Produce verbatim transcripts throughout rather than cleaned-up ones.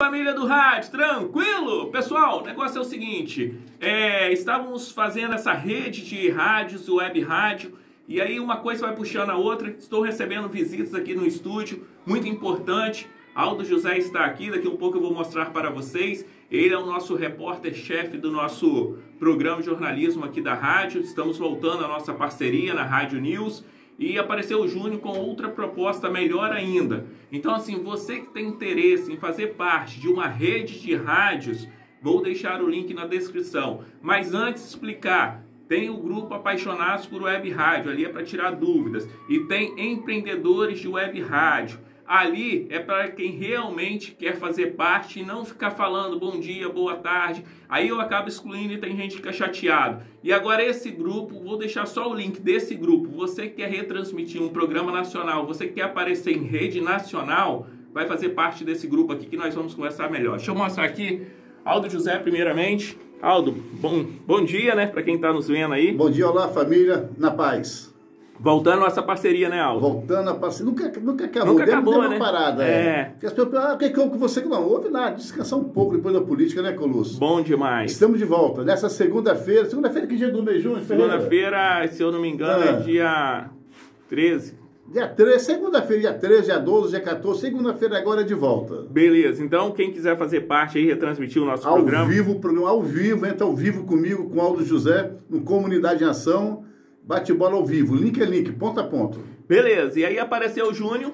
Família do rádio, tranquilo? Pessoal, o negócio é o seguinte, é, estávamos fazendo essa rede de rádios, web rádio, e aí uma coisa vai puxando a outra. Estou recebendo visitas aqui no estúdio, muito importante. Aldo José está aqui, daqui a um pouco eu vou mostrar para vocês. Ele é o nosso repórter-chefe do nosso programa de jornalismo aqui da rádio. Estamos voltando à nossa parceria na Rádio News. E apareceu o Júnior com outra proposta melhor ainda. Então, assim, você que tem interesse em fazer parte de uma rede de rádios, vou deixar o link na descrição. Mas antes de explicar, tem o grupo Apaixonados por Web Rádio, ali é para tirar dúvidas. E tem Empreendedores de Web Rádio. Ali é para quem realmente quer fazer parte e não ficar falando bom dia, boa tarde. Aí eu acabo excluindo e tem gente que fica chateado. E agora esse grupo, vou deixar só o link desse grupo. Você que quer retransmitir um programa nacional, você que quer aparecer em rede nacional, vai fazer parte desse grupo aqui que nós vamos conversar melhor. Deixa eu mostrar aqui, Aldo José primeiramente. Aldo, bom, bom dia, né, para quem está nos vendo aí. Bom dia, olá família, na paz. Voltando a nossa parceria, né, Aldo? Voltando a parceria. Nunca, nunca acabou. Nunca deu, acabou, deu uma né? parada. É. é. Porque as pessoas, ah, o que que houve com você? Não houve nada. Descansar um pouco depois da política, né, Colosso? Bom demais. Estamos de volta. Nessa segunda-feira. Segunda-feira, que dia do mês, Júnior? Segunda-feira, se eu não me engano, ah. é dia treze. Dia treze, segunda-feira, dia treze, dia doze, dia quatorze. Segunda-feira agora é de volta. Beleza. Então, quem quiser fazer parte aí, retransmitir o nosso ao programa. Ao vivo, programa ao vivo. Entra ao vivo comigo, com Aldo José, no Comunidade em Ação. Bate-bola ao vivo, link é link, ponto a ponto. Beleza, e aí apareceu o Júnior.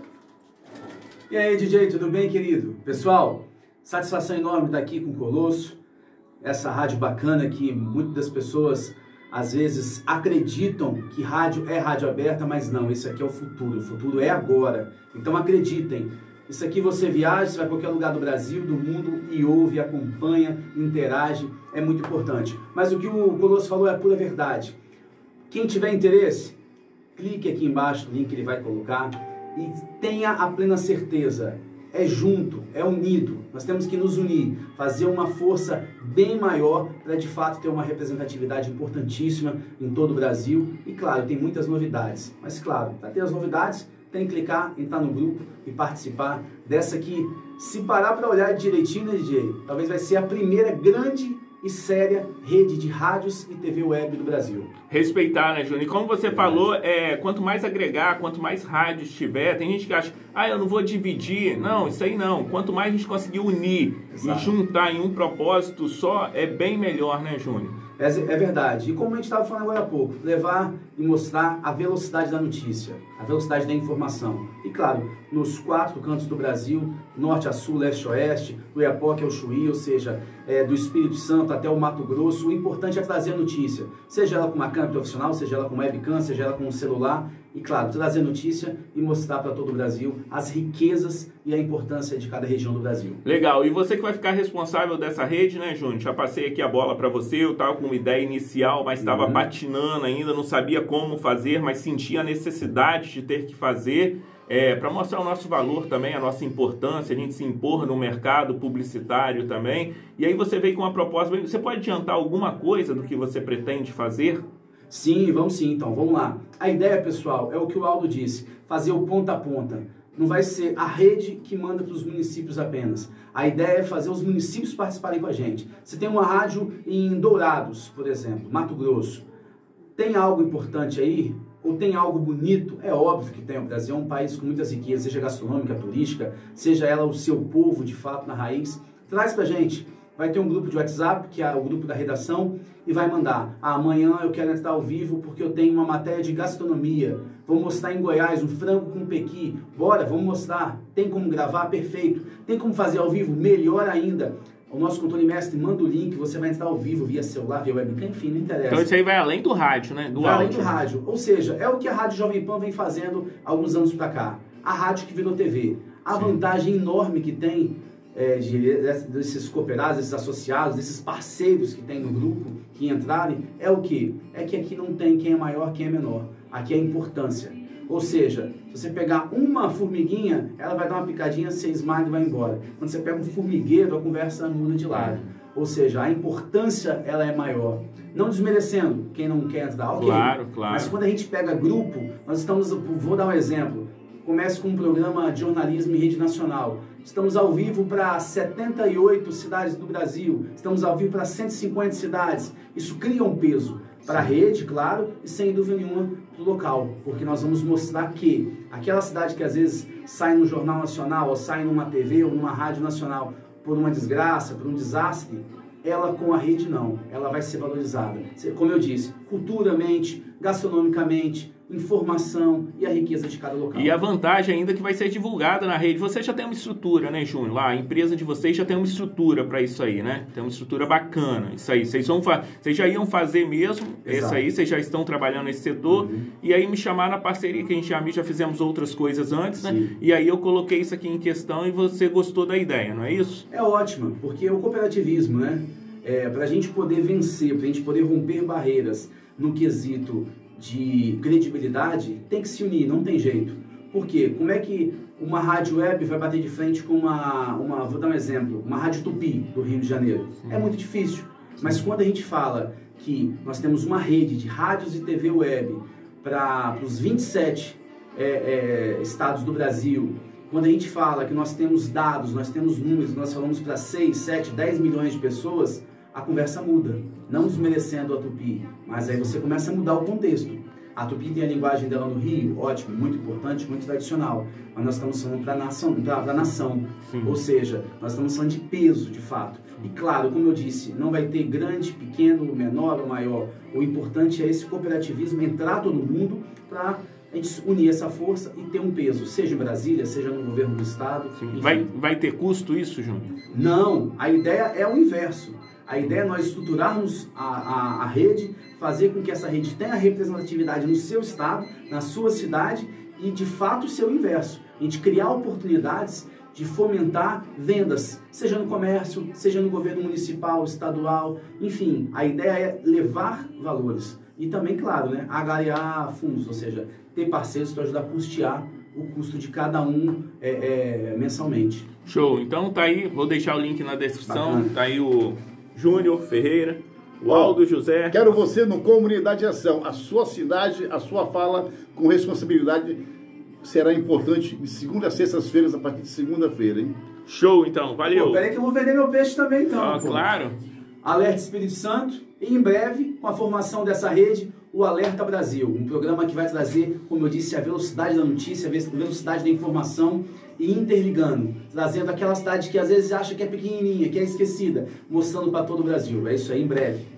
E aí, D J, tudo bem, querido? Pessoal, satisfação enorme estar aqui com o Colosso, essa rádio bacana que muitas das pessoas, às vezes, acreditam que rádio é rádio aberta, mas não, isso aqui é o futuro, o futuro é agora. Então acreditem, isso aqui você viaja, você vai a qualquer lugar do Brasil, do mundo e ouve, acompanha, interage, é muito importante. Mas o que o Colosso falou é a pura verdade. Quem tiver interesse, clique aqui embaixo no link que ele vai colocar e tenha a plena certeza, é junto, é unido, nós temos que nos unir, fazer uma força bem maior para de fato ter uma representatividade importantíssima em todo o Brasil. E claro, tem muitas novidades, mas claro, para ter as novidades tem que clicar, entrar no grupo e participar dessa que, se parar para olhar direitinho, né, D J, talvez vai ser a primeira grande e séria rede de rádios e T V web do Brasil. Respeitar, né, Júnior? E como você é falou, é, quanto mais agregar, quanto mais rádios tiver, tem gente que acha, ah, eu não vou dividir. Não, isso aí não. Quanto mais a gente conseguir unir Exato. E juntar em um propósito só, é bem melhor, né, Júnior? É, é verdade. E como a gente estava falando agora há pouco, levar e mostrar a velocidade da notícia, a velocidade da informação. E claro, nos quatro cantos do Brasil, norte a sul, leste a oeste, do Iapoque ao Chuí, ou seja, é, do Espírito Santo até o Mato Grosso, o importante é trazer a notícia. Seja ela com uma câmera profissional, seja ela com webcam, seja ela com um celular. E claro, trazer notícia e mostrar para todo o Brasil as riquezas e a importância de cada região do Brasil. Legal. E você que vai ficar responsável dessa rede, né, Júnior? Já passei aqui a bola para você, eu estava com uma ideia inicial, mas estava uhum. patinando ainda, não sabia como fazer, mas sentia a necessidade de ter que fazer, é, para mostrar o nosso valor também, a nossa importância, a gente se impor no mercado publicitário também. E aí você veio com uma proposta, você pode adiantar alguma coisa do que você pretende fazer? Sim, vamos sim, então, vamos lá. A ideia, pessoal, é o que o Aldo disse, fazer o ponta a ponta. Não vai ser a rede que manda para os municípios apenas. A ideia é fazer os municípios participarem com a gente. Você tem uma rádio em Dourados, por exemplo, Mato Grosso. Tem algo importante aí? Ou tem algo bonito? É óbvio que tem. O Brasil é um país com muitas riquezas, seja gastronômica, turística, seja ela o seu povo, de fato, na raiz. Traz pra gente. Vai ter um grupo de WhatsApp, que é o grupo da redação, e vai mandar, ah, amanhã eu quero entrar ao vivo porque eu tenho uma matéria de gastronomia, vou mostrar em Goiás um frango com pequi, bora, vamos mostrar, tem como gravar, perfeito, tem como fazer ao vivo, melhor ainda. O nosso controle mestre manda o link, você vai entrar ao vivo via celular, via webcam, enfim, não interessa. Então isso aí vai além do rádio, né? Do vai áudio. além do rádio, ou seja, é o que a Rádio Jovem Pan vem fazendo há alguns anos pra cá, a rádio que virou T V. A Sim. vantagem enorme que tem É, de, desses cooperados, desses associados, desses parceiros que tem no grupo, que entrarem, é o que? É que aqui não tem quem é maior, quem é menor. Aqui é a importância. Ou seja, se você pegar uma formiguinha, ela vai dar uma picadinha, você esmaga e vai embora. Quando você pega um formigueiro, a conversa muda de lado. Ou seja, a importância ela é maior. Não desmerecendo quem não quer entrar, ok. Claro, claro. Mas quando a gente pega grupo, nós estamos, vou dar um exemplo, comece com um programa de jornalismo em rede nacional. Estamos ao vivo para setenta e oito cidades do Brasil, estamos ao vivo para cento e cinquenta cidades. Isso cria um peso para a rede, claro, e sem dúvida nenhuma para o local, porque nós vamos mostrar que aquela cidade que às vezes sai no Jornal Nacional, ou sai numa T V ou numa rádio nacional por uma desgraça, por um desastre, ela com a rede não, ela vai ser valorizada. Como eu disse, culturalmente, gastronomicamente, informação e a riqueza de cada local. E a vantagem ainda que vai ser divulgada na rede. Você já tem uma estrutura, né, Júnior? Lá, a empresa de vocês já tem uma estrutura para isso aí, né? Tem uma estrutura bacana. Isso aí, vocês, vão fa vocês já iam fazer mesmo, isso aí, vocês já estão trabalhando nesse setor. Uhum. E aí me chamaram na parceria, que a gente já, já fizemos outras coisas antes, né? Sim. E aí eu coloquei isso aqui em questão e você gostou da ideia, não é isso? É ótimo, porque o cooperativismo, né? É, para a gente poder vencer, para a gente poder romper barreiras no quesito de credibilidade, tem que se unir, não tem jeito. Por quê? Como é que uma rádio web vai bater de frente com uma, uma vou dar um exemplo, uma rádio Tupi do Rio de Janeiro? Sim. É muito difícil. Mas quando a gente fala que nós temos uma rede de rádios e T V web para os vinte e sete é, é, estados do Brasil, quando a gente fala que nós temos dados, nós temos números, nós falamos para seis, sete, dez milhões de pessoas, a conversa muda, não desmerecendo a Tupi, mas aí você começa a mudar o contexto. A Tupi tem a linguagem dela no Rio, ótimo, muito importante, muito tradicional, mas nós estamos falando para a nação, para a nação. Ou seja, nós estamos falando de peso, de fato. E claro, como eu disse, não vai ter grande, pequeno, menor ou maior. O importante é esse cooperativismo, entrar todo mundo para a gente unir essa força e ter um peso, seja em Brasília, seja no governo do estado. Vai, vai ter custo isso, Júnior? Não, a ideia é o inverso. A ideia é nós estruturarmos a, a, a rede, fazer com que essa rede tenha representatividade no seu estado, na sua cidade e, de fato, ser o inverso. A gente criar oportunidades de fomentar vendas, seja no comércio, seja no governo municipal, estadual, enfim, a ideia é levar valores. E também, claro, né, agariar fundos, ou seja, ter parceiros para ajudar a custear o custo de cada um é, é, mensalmente. Show! Então tá aí, vou deixar o link na descrição, Bacana. Tá aí o Júnior Ferreira, o Aldo José. Quero você no Comunidade de Ação. A sua cidade, a sua fala com responsabilidade será importante de segunda a sextas-feiras, a partir de segunda-feira, hein? Show, então. Valeu. Pô, peraí que eu vou vender meu peixe também, então. Ah, claro. Alerta Espírito Santo e em breve, com a formação dessa rede, o Alerta Brasil. Um programa que vai trazer, como eu disse, a velocidade da notícia, a velocidade da informação e interligando, trazendo aquela cidade que às vezes acha que é pequenininha, que é esquecida, mostrando para todo o Brasil. É isso aí, em breve.